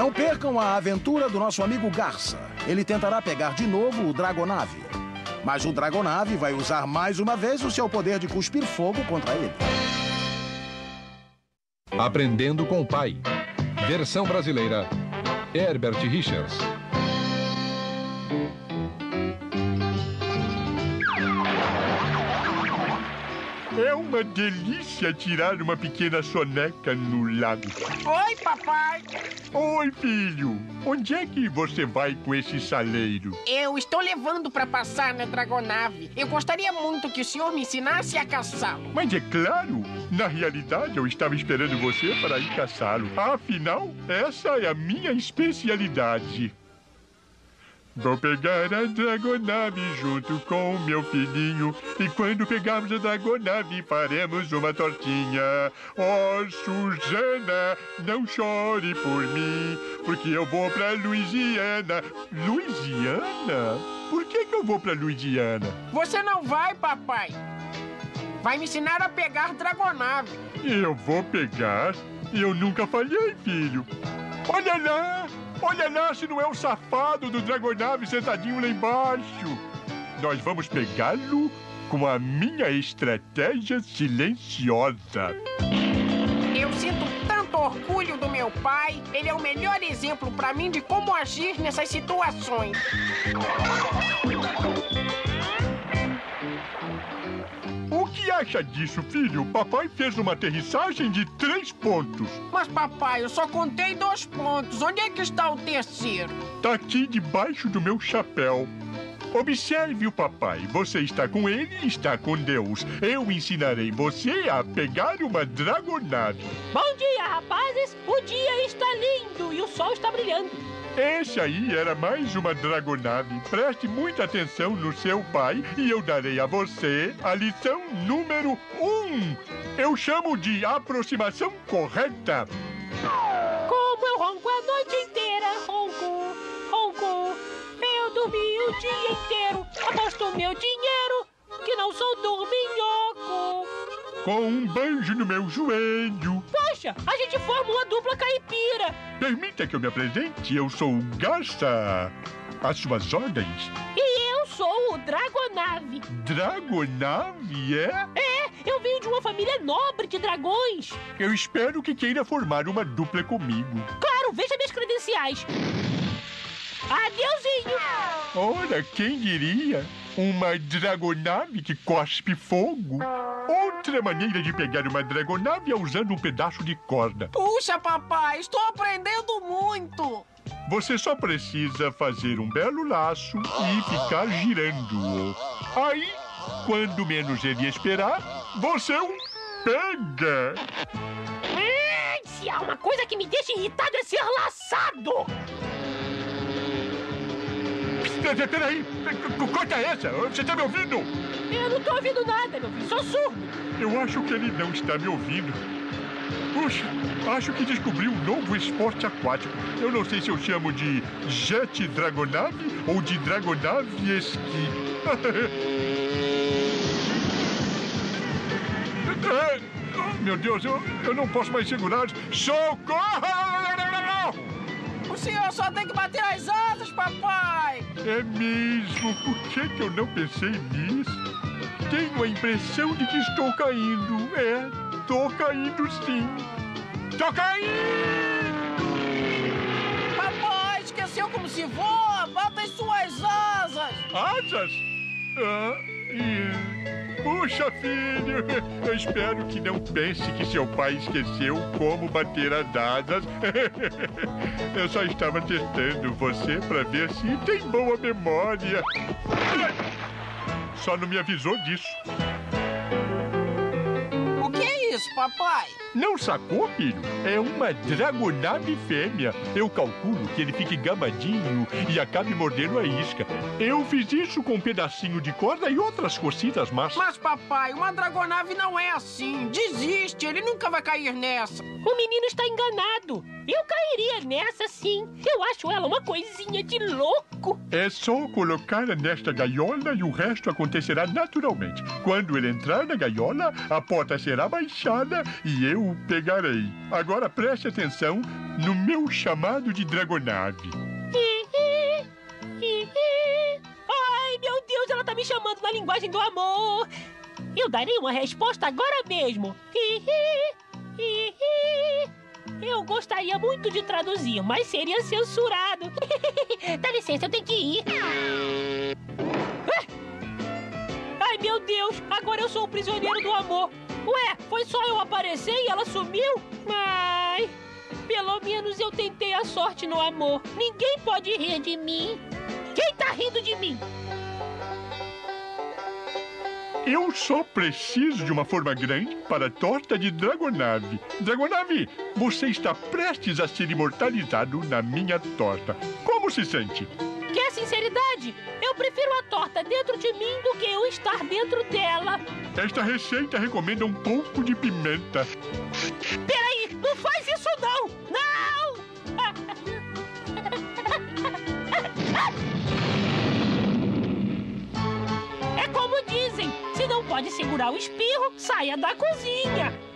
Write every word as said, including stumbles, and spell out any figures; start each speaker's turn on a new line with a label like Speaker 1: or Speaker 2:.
Speaker 1: Não percam a aventura do nosso amigo Garça. Ele tentará pegar de novo o Dragonave. Mas o Dragonave vai usar mais uma vez o seu poder de cuspir fogo contra ele.
Speaker 2: Aprendendo com o Pai. Versão brasileira, Herbert Richards.
Speaker 3: É uma delícia tirar uma pequena soneca no lago.
Speaker 4: Oi, papai.
Speaker 3: Oi, filho. Onde é que você vai com esse saleiro?
Speaker 4: Eu estou levando para passar na Dragonave. Eu gostaria muito que o senhor me ensinasse a caçá-lo.
Speaker 3: Mas é claro, na realidade eu estava esperando você para ir caçá-lo. Afinal, essa é a minha especialidade. Vou pegar a Dragonave junto com o meu filhinho. E quando pegarmos a Dragonave, faremos uma tortinha. Oh, Susana, não chore por mim, porque eu vou pra Louisiana. Louisiana? Por que que eu vou pra Louisiana?
Speaker 4: Você não vai, papai. Vai me ensinar a pegar Dragonave.
Speaker 3: Eu vou pegar? Eu nunca falhei, filho. Olha lá! Olha lá se não é o safado do Dragonave sentadinho lá embaixo. Nós vamos pegá-lo com a minha estratégia silenciosa.
Speaker 4: Eu sinto tanto orgulho do meu pai. Ele é o melhor exemplo para mim de como agir nessas situações.
Speaker 3: O que acha disso, filho? Papai fez uma aterrissagem de três pontos.
Speaker 4: Mas, papai, eu só contei dois pontos. Onde é que está o terceiro?
Speaker 3: Tá aqui debaixo do meu chapéu. Observe o papai. Você está com ele e está com Deus. Eu ensinarei você a pegar uma Dragonave.
Speaker 5: Bom dia, rapazes. O dia está lindo e o sol está brilhando.
Speaker 3: Esse aí era mais uma Dragonave. Preste muita atenção no seu pai e eu darei a você a lição número um. Eu chamo de aproximação correta.
Speaker 5: Como eu ronco a noite inteira, ronco, ronco. Eu dormi o dia inteiro, aposto meu dinheiro, que não sou dorminhoco.
Speaker 3: Com um banjo no meu joelho.
Speaker 5: Poxa, a gente forma uma dupla caipira.
Speaker 3: Permita que eu me apresente, eu sou o Garça. Às suas ordens.
Speaker 5: E eu sou o Dragonave.
Speaker 3: Dragonave, é?
Speaker 5: É, eu venho de uma família nobre de dragões.
Speaker 3: Eu espero que queira formar uma dupla comigo.
Speaker 5: Claro, veja minhas credenciais. Adeuzinho.
Speaker 3: Ora, quem diria? Uma Dragonave que cospe fogo. Outra maneira de pegar uma Dragonave é usando um pedaço de corda.
Speaker 4: Puxa, papai, estou aprendendo muito.
Speaker 3: Você só precisa fazer um belo laço e ficar girando-o. Aí, quando menos ele esperar, você o pega.
Speaker 5: Hum, se há uma coisa que me deixa irritado é ser laçado.
Speaker 3: Peraí, corta essa, você está me ouvindo?
Speaker 5: Eu não estou ouvindo nada, meu filho, sou surdo.
Speaker 3: Eu acho que ele não está me ouvindo. Puxa, acho que descobri um novo esporte aquático. Eu não sei se eu chamo de jet dragonave ou de dragonave esqui. Meu Deus, eu, eu não posso mais segurar. Socorro!
Speaker 4: O senhor só tem que bater as asas, papai.
Speaker 3: É mesmo? Por que que eu não pensei nisso? Tenho a impressão de que estou caindo. É, tô caindo sim. Tô caindo!
Speaker 4: Papai, esqueceu como se voa? Bata as suas asas.
Speaker 3: Asas? Ah, e... Puxa, filho, eu espero que não pense que seu pai esqueceu como bater as asas. Eu só estava testando você para ver se tem boa memória. Só não me avisou disso.
Speaker 4: O que é isso, papai?
Speaker 3: Não sacou, filho? É uma dragonave fêmea. Eu calculo que ele fique gamadinho e acabe mordendo a isca. Eu fiz isso com um pedacinho de corda e outras cocidas más.
Speaker 4: Mas, papai, uma dragonave não é assim. Desiste, ele nunca vai cair nessa.
Speaker 5: O menino está enganado. Eu cairia nessa, sim. Eu acho ela uma coisinha de louco.
Speaker 3: É só colocá-la nesta gaiola e o resto acontecerá naturalmente. Quando ele entrar na gaiola, a porta será baixada fechada e eu o pegarei. Agora preste atenção no meu chamado de dragonave.
Speaker 5: Ai, meu Deus, ela tá me chamando na linguagem do amor. Eu darei uma resposta agora mesmo. Eu gostaria muito de traduzir, mas seria censurado. Dá licença, eu tenho que ir. Ai, meu Deus, agora eu sou o prisioneiro do amor. Ué, foi só eu aparecer e ela sumiu? Ai, pelo menos eu tentei a sorte no amor. Ninguém pode rir de mim. Quem tá rindo de mim?
Speaker 3: Eu só preciso de uma forma grande para a torta de Dragonave. Dragonave, você está prestes a ser imortalizado na minha torta. Como se sente?
Speaker 5: Quer sinceridade? Eu prefiro a torta dentro de mim do que eu estar dentro dela.
Speaker 3: Esta receita recomenda um pouco de pimenta.
Speaker 5: Peraí, não faz isso não! Não! É como dizem, se não pode segurar o espirro, saia da cozinha.